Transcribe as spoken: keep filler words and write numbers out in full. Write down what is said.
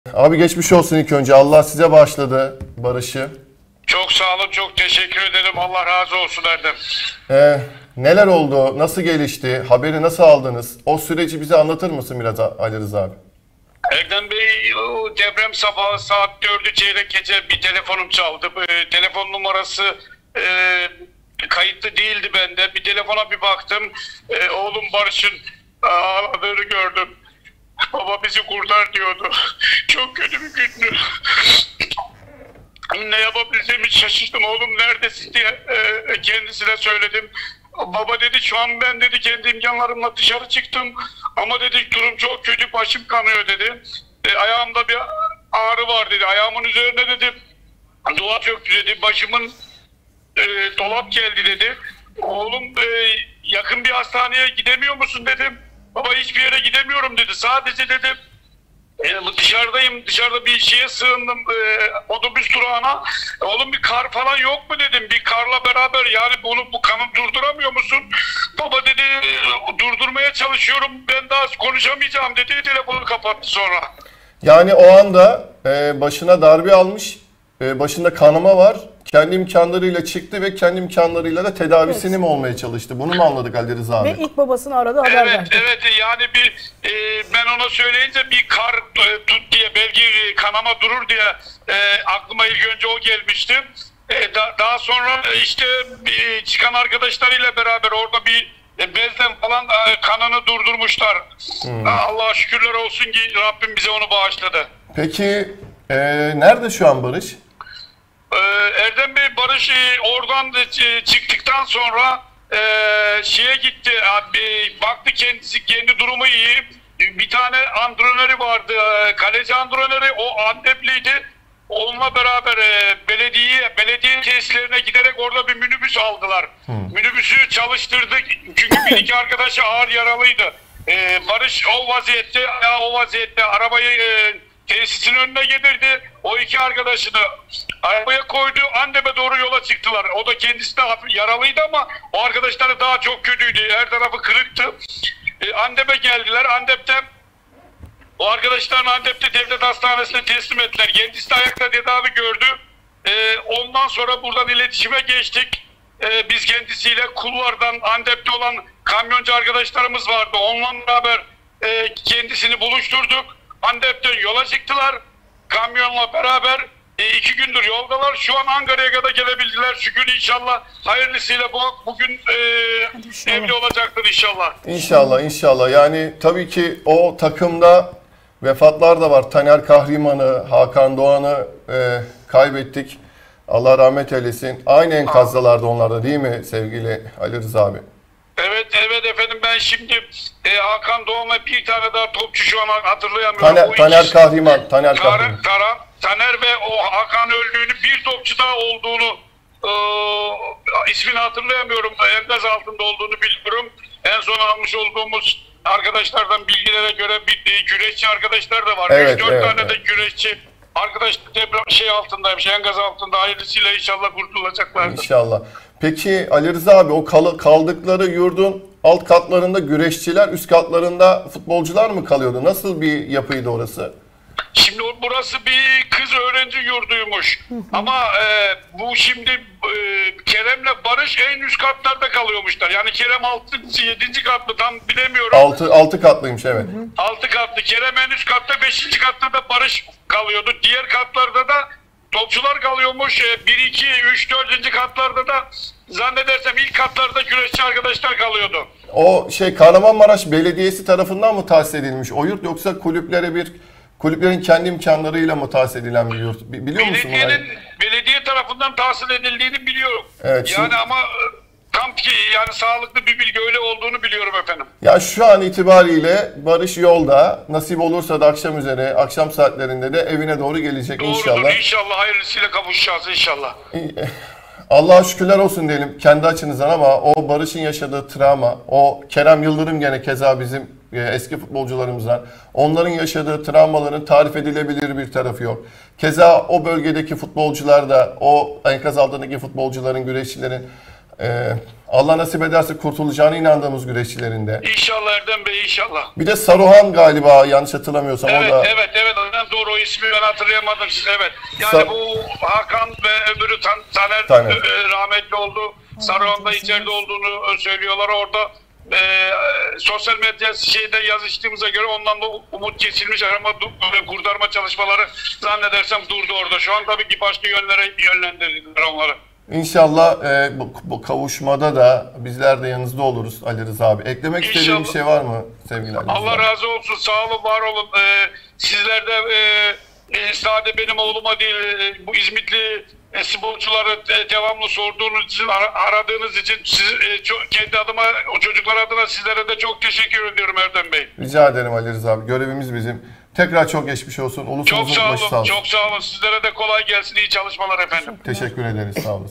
Abi geçmiş olsun ilk önce. Allah size bağışladı Barış'ı. Çok sağ olun, çok teşekkür ederim. Allah razı olsun Erdem. Ee, neler oldu? Nasıl gelişti? Haberi nasıl aldınız? O süreci bize anlatır mısın biraz Ali Rıza abi? Erdem Bey, o deprem sabahı saat dördü çeyrek geçe bir telefonum çaldı. E, telefon numarası e, kayıtlı değildi bende. Bir telefona bir baktım. E, oğlum Barış'ın ağladığını gördüm. Baba bizi kurtar diyordu. Çok kötü bir gündü. Ne yapabileceğimi şaşırdım. Oğlum neredesin diye e, kendisine söyledim. Baba dedi şu an ben dedi kendi imkanlarımla dışarı çıktım. Ama dedi durum çok kötü, başım kanıyor dedi. E, ayağımda bir ağrı var dedi. Ayağımın üzerine dedi dolap çöktü dedi. Başımın e, dolap geldi dedi. Oğlum e, yakın bir hastaneye gidemiyor musun dedim. Baba hiçbir yere gidemiyorum dedi. Sadece dedim E, dışarıdayım, dışarıda bir şeye sığındım, e, otobüs durağına. E, oğlum bir kar falan yok mu dedim, bir karla beraber yani bunu bu kanı durduramıyor musun? Baba dedi durdurmaya çalışıyorum, ben daha konuşamayacağım dedi, telefonu kapattı sonra. Yani o anda e, başına darbe almış, e, başında kanama var. Kendi imkanlarıyla çıktı ve kendi imkanlarıyla da tedavisini Evet. mi olmaya çalıştı? Bunu mu anladık Ali Rıza abi? Ve ilk babasını aradı, haber Evet, verdi. evet yani bir e, ben ona söyleyince bir kar e, tut diye belki kanama durur diye e, aklıma ilk önce o gelmişti. E, da, daha sonra işte e, çıkan arkadaşlarıyla beraber orada bir e, bezden falan e, kanını durdurmuşlar. Hmm. Allah'a şükürler olsun ki Rabbim bize onu bağışladı. Peki e, nerede şu an Barış? Ee, Erdem Bey Barış e, oradan da, e, çıktıktan sonra e, şeye gitti abi, baktı kendisi kendi durumu iyi. Bir tane antrenörü vardı, e, kaleci antrenörü, o Antepliydi. Onunla beraber e, belediye belediye tesislerine giderek orada bir minibüs aldılar. Hmm. Minibüsü çalıştırdık çünkü bir iki arkadaşı ağır yaralıydı. E, Barış o vaziyette, ya o vaziyette arabayı e, tesisin önüne getirdi. O iki arkadaşını arabaya koydu. Antep'e doğru yola çıktılar. O da kendisi de yaralıydı ama o arkadaşları daha çok kötüydü. Her tarafı kırıktı. E, Antep'e geldiler. Antep'te o arkadaşlarını Antep'te devlet hastanesine teslim ettiler. Kendisi de ayakta tedavi gördü. E, ondan sonra buradan iletişime geçtik. E, biz kendisiyle kulvardan Antep'te olan kamyoncu arkadaşlarımız vardı. Onunla beraber e, kendisini buluşturduk. Antep'ten yola çıktılar. Kamyonla beraber e, iki gündür yoldalar. Şu an Ankara'ya kadar gelebildiler. Şükür inşallah hayırlısıyla bu bugün e, evli olacaktır inşallah. İnşallah, inşallah. Yani tabii ki o takımda vefatlar da var. Taner Kahriman'ı, Hakan Doğan'ı e, kaybettik. Allah rahmet eylesin. Aynı enkazdalardı onlar da değil mi sevgili Ali Rıza abi? Evet, evet efendim, ben şimdi e, Hakan Doğan'la bir tane daha topçu şu an hatırlayamıyorum. Taner, Taner Kahriman, Taner Kahriman. Taner, Taner ve o Hakan öldüğünü, bir topçu daha olduğunu, e, ismini hatırlayamıyorum. Enkaz altında olduğunu biliyorum. En son almış olduğumuz arkadaşlardan bilgilere göre bir güreşçi arkadaşlar da var. Evet, üç dört evet, tane evet. de güreşçi arkadaş deprem şey altındaymış, enkaz altında, hayırlısıyla inşallah kurtulacaklardır. İnşallah. Peki Ali Rıza abi o kal kaldıkları yurdun alt katlarında güreşçiler, üst katlarında futbolcular mı kalıyordu? Nasıl bir yapıydı orası? Şimdi burası bir kız öğrenci yurduymuş. Ama e, bu şimdi e, Kerem'le Barış en üst katlarda kalıyormuşlar. Yani Kerem altıncı yedinci kat mı tam bilemiyorum. Altı, altı katlıymış evet. altı katlı. Kerem en üst katta, beşinci katta da Barış kalıyordu. Diğer katlarda da topçular kalıyormuş. bir, iki, üç, dördüncü katlarda da zannedersem ilk katlarda güreşçi arkadaşlar kalıyordu. O şey Kahramanmaraş Belediyesi tarafından mı tahsis edilmiş o yurt yoksa kulüplere bir kulüplerin kendi imkanlarıyla mı tahsis edilen bir yurt? Biliyor musun bunu? Belediyenin, belediye tarafından tahsil edildiğini biliyorum. Evet, yani şimdi... ama tam ki yani sağlıklı bir bilgi öyle olduğunu biliyorum efendim. Ya şu an itibariyle Barış yolda, nasip olursa da akşam üzere, akşam saatlerinde de evine doğru gelecek. Doğrudur, inşallah. İnşallah hayırlısıyla kavuşacağız inşallah. Allah'a şükürler olsun diyelim kendi açınızdan ama o Barış'ın yaşadığı travma, o Kerem Yıldırım gene keza bizim eski futbolcularımızdan, onların yaşadığı travmaların tarif edilebilir bir tarafı yok. Keza o bölgedeki futbolcular da, o enkaz altındaki futbolcuların, güreşçilerin Ee, Allah nasip ederse kurtulacağına inandığımız güreşçilerinde. İnşallah Erdem Bey, inşallah. Bir de Saruhan galiba, yanlış hatırlamıyorsam Evet, o da. evet, evet. Ben doğru o ismi ben hatırlayamadım. Evet. Yani Sa- bu Hakan ve öbürü Tan Taner, Taner. e, rahmetli oldu. Saruhan'da içeride olduğunu söylüyorlar orada. E, sosyal medya şeyde yazıştığımıza göre ondan da umut kesilmiş ama du- kurtarma çalışmaları zannedersem durdu orada. Şu an tabii ki başka yönlere yönlendirdiler onları. İnşallah e, bu, bu kavuşmada da bizler de yanınızda oluruz Ali Rıza abi. Eklemek istediğin bir İnşallah. şey var mı sevgili Ali Rıza Allah abi? razı olsun. Sağ olun, var olun. Ee, sizler de e, e, sadece benim oğluma değil, e, bu İzmitli e, sporcuları e, devamlı sorduğunuz için, ara- aradığınız için siz, e, çok, kendi adıma, o çocuklar adına sizlere de çok teşekkür ediyorum Erdem Bey. Rica ederim Ali Rıza abi. Görevimiz bizim. Tekrar çok geçmiş olsun. Çok Ulusumuzun sağ başı sağ olun. olsun. Çok sağ olun. Sizlere de kolay gelsin. İyi çalışmalar efendim. Teşekkür ederiz. Sağ olun.